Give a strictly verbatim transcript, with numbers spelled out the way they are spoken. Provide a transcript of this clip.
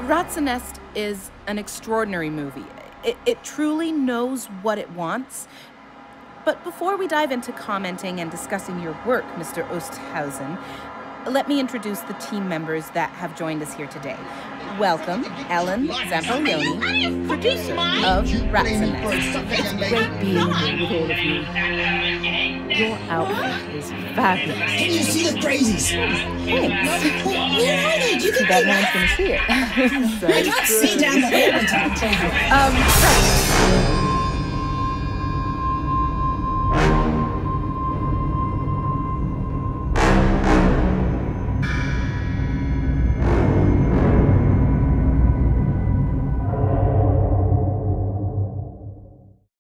Razzennest is an extraordinary movie. It, it truly knows what it wants. But before we dive into commenting and discussing your work, Mister Oosthuizen, let me introduce the team members that have joined us here today. Welcome, Ellen Zampolioni, producer of Razzennest. It's great being here with all of you. Your outfit is fabulous. Can you see the crazies? Thanks. Where are they? Do you Too think bad no they're one's going to see it. I can't see down the hall. um, right.